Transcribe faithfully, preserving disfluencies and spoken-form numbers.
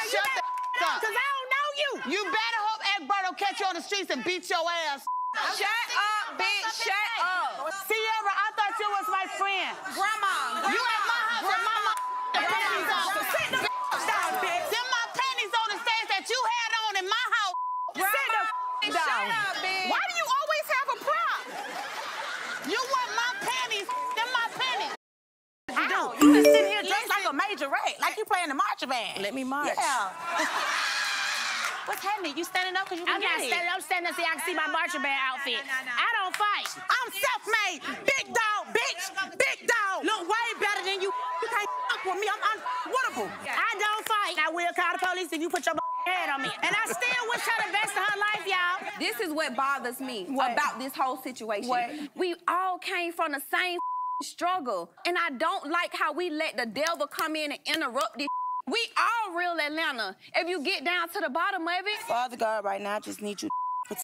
Shut the up. Because I don't know you. You better hope Egberto catch you on the streets and beat your ass. Shut up, bitch. Shut up. Sierra, I thought you was my friend. Grandma. You at my house with my mom. The panties on. So sit the down, bitch. Them my panties on the stage that you had on in my house. Sit the down. Shut up, bitch. Why do you always have a prop? You want my panties? Them my panties. You do. You just sitting here dressed like a major rat, like you playing the marching band. Let me march. Yeah. What's happening? You standing up because you can I'm not get it. standing. I'm standing up so y'all can see my marching band outfit. I don't fight. I'm self-made. Big dog, bitch. Big dog. Look way better than you. You can't fuck with me. I'm unwinnable. I don't fight. I will call the police if you put your head on me. And I still wish her the best of her life, y'all. This is what bothers me What? about this whole situation. What? We all came from the same struggle. And I don't like how we let the devil come in and interrupt this. We all real Atlanta. If you get down to the bottom of it. Father God, right now, I just need you to